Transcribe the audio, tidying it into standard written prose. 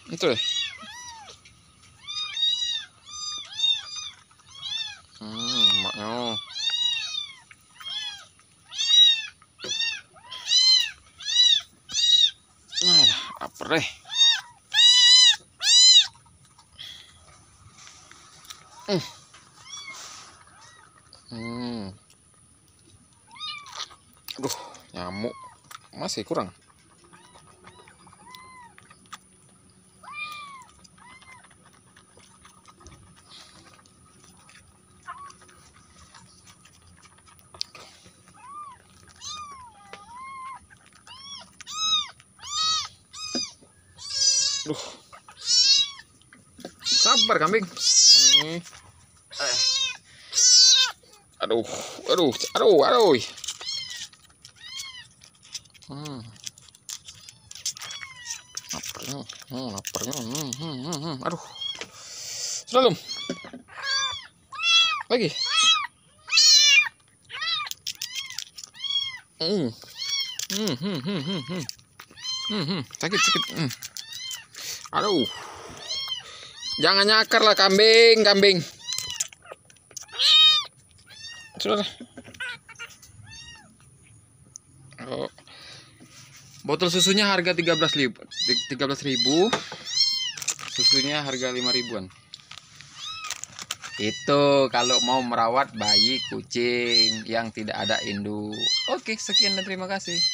Itu deh. Maknya. Nah, lapar deh. Aduh, nyamuk masih kurang. Aduh, sabar kambing. Aduh, aduh, aduh, aduh. Laparnya, laparnya. Aduh, sudah belum? Lagi. Sakit, sakit. Aduh, jangan nyakar lah kambing, kambing. Sudah. Oh. Botol susunya harga 13.000. Susunya harga 5 ribuan. Itu kalau mau merawat bayi kucing yang tidak ada induk. Oke, sekian dan terima kasih.